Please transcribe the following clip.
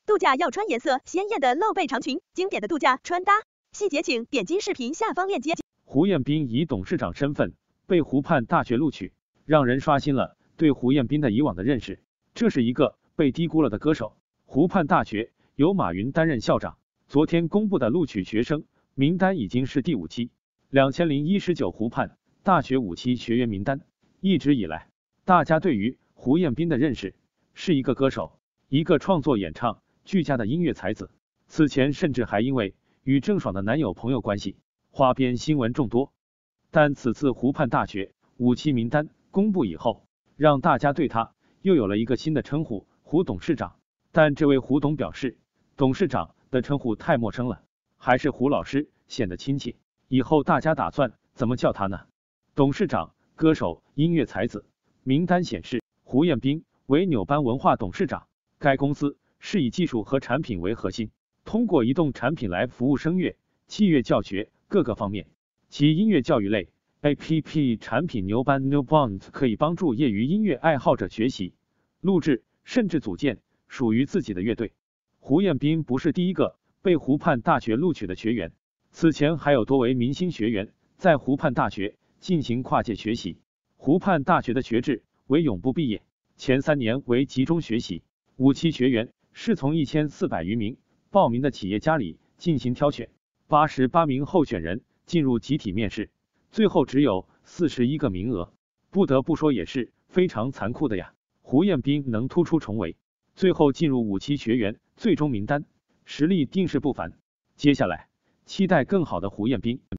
度假要穿颜色鲜艳的露背长裙，经典的度假穿搭。细节请点击视频下方链接。 胡彦斌以董事长身份被湖畔大学录取，让人刷新了对胡彦斌的以往的认识。这是一个被低估了的歌手。湖畔大学由马云担任校长，昨天公布的录取学生名单已经是第5期，2019湖畔大学5期学员名单。一直以来，大家对于胡彦斌的认识是一个歌手，一个创作演唱俱佳的音乐才子。此前甚至还因为与郑爽的男友朋友关系，花边新闻众多。但此次湖畔大学5期名单公布以后，让大家对他又有了一个新的称呼——胡董事长。但这位胡董表示，董事长的称呼太陌生了，还是胡老师显得亲切。以后大家打算怎么叫他呢？董事长、歌手、音乐才子。名单显示，胡彦斌为纽班文化董事长。该公司是以技术和产品为核心，通过移动产品来服务声乐、器乐教学各个方面。其音乐教育类 APP 产品纽班 Newbond 可以帮助业余音乐爱好者学习、录制，甚至组建属于自己的乐队。胡彦斌不是第一个被湖畔大学录取的学员，此前还有多位明星学员在湖畔大学进行跨界学习。湖畔大学的学制为永不毕业，前3年为集中学习。5期学员是从1400余名报名的企业家里进行挑选，88名候选人进入集体面试，最后只有41个名额。不得不说也是非常残酷的呀。胡彦斌能突出重围，最后进入5期学员最终名单，实力定是不凡。接下来期待更好的胡彦斌。